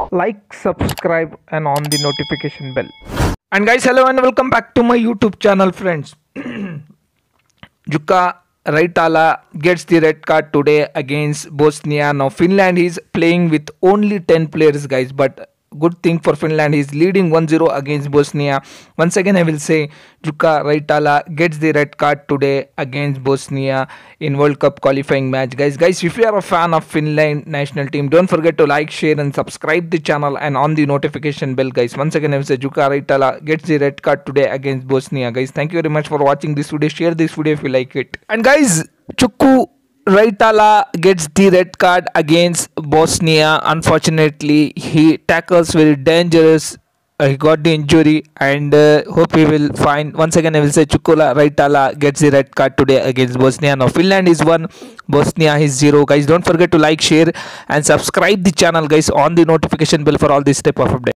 like, subscribe, and on the notification bell. And guys, hello and welcome back to my YouTube channel, friends. Jukka Raitala gets the red card today against Bosnia. Now Finland is playing with only 10 players, guys, but good thing for Finland, is leading 1-0 against Bosnia. Once again I will say Jukka Raitala gets the red card today against Bosnia in World Cup qualifying match. Guys, if you are a fan of Finland national team, don't forget to like, share and subscribe the channel and on the notification bell, guys. Once again I will say Jukka Raitala gets the red card today against Bosnia. Guys, thank you very much for watching this video. Share this video if you like it. And guys, Jukka Raitala gets the red card against Bosnia. Unfortunately, he tackles very dangerous. He got the injury and hope he will find. Once again, I will say Jukka Raitala gets the red card today against Bosnia. Now Finland is 1, Bosnia is 0. Guys, don't forget to like, share and subscribe the channel, guys, on the notification bell for all this type of update.